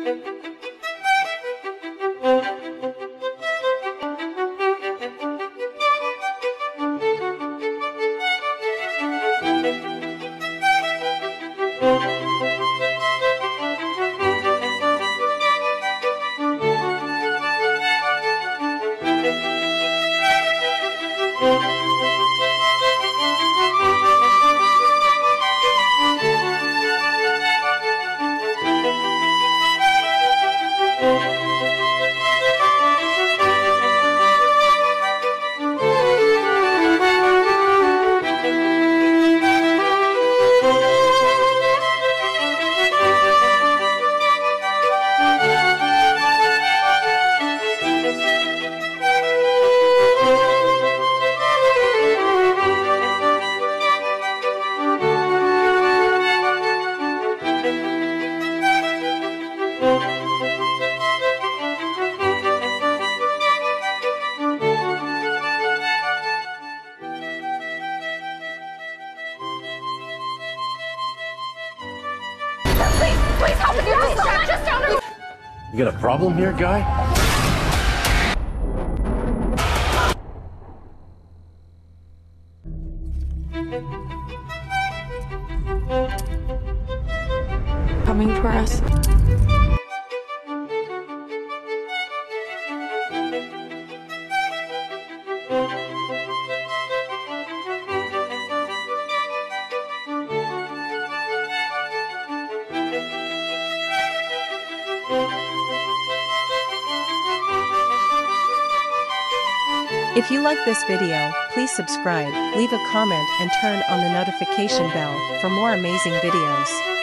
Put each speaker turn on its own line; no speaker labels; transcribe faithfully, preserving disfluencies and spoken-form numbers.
Please help me! You're strapped just down her.
You got a problem here, guy?
Coming for us.
If you like this video, please subscribe, leave a comment and turn on the notification bell for more amazing videos.